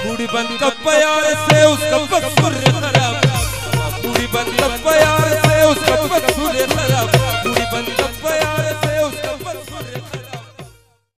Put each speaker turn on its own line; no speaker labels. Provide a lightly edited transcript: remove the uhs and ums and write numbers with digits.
बूढ़ी बंद का प्यार से उसका बसुर खराब, बूढ़ी बंद का प्यार